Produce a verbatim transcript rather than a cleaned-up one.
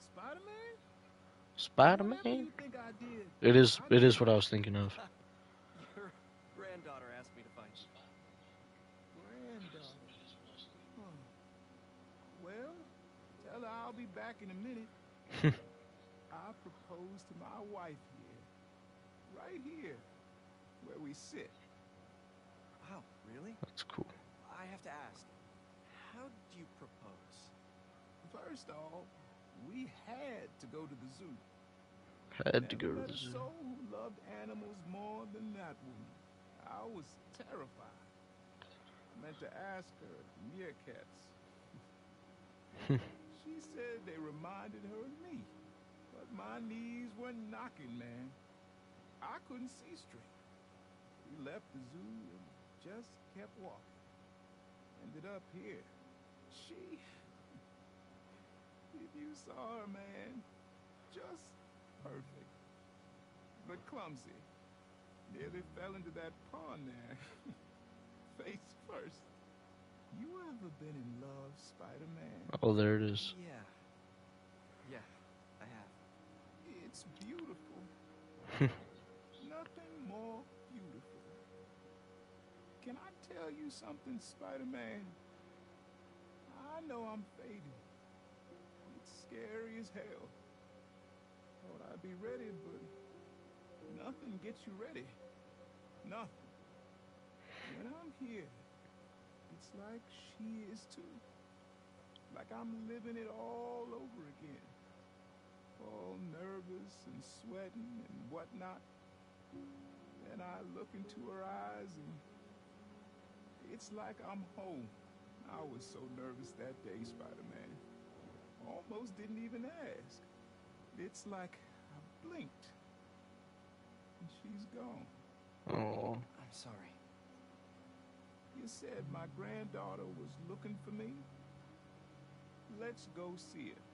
Spider-Man? Whatever Spider-Man? you think I did, It is. I It did is it. what I was thinking of. Your granddaughter asked me to find you. Granddaughter. Huh. Well, tell her I'll be back in a minute. I proposed to my wife here. Right here. Where we sit. Wow, really? That's cool. I have to ask, how did you propose? First off, we had to go to the zoo. Had to Never go to met the a zoo. soul who loved animals more than that woman. I was terrified. I meant to ask her if meerkats. She said they reminded her of me. But my knees were knocking, man. I couldn't see straight. We left the zoo and just kept walking. Ended up here. She... If you saw her, man, just perfect. But clumsy. Nearly fell into that pond there. Face first. You ever been in love, Spider-Man? Oh, there it is. Yeah. Yeah, I have. It's beautiful. Nothing more beautiful. Can I tell you something, Spider-Man? I know I'm faded. It's scary as hell. Thought I'd be ready, but nothing gets you ready. Nothing. When I'm here, it's like she is too. Like I'm living it all over again. All nervous and sweating and whatnot. Then I look into her eyes and it's like I'm home. I was so nervous that day, Spider-Man. Almost didn't even ask. It's like I blinked. And she's gone. Oh. I'm sorry. You said my granddaughter was looking for me? Let's go see her.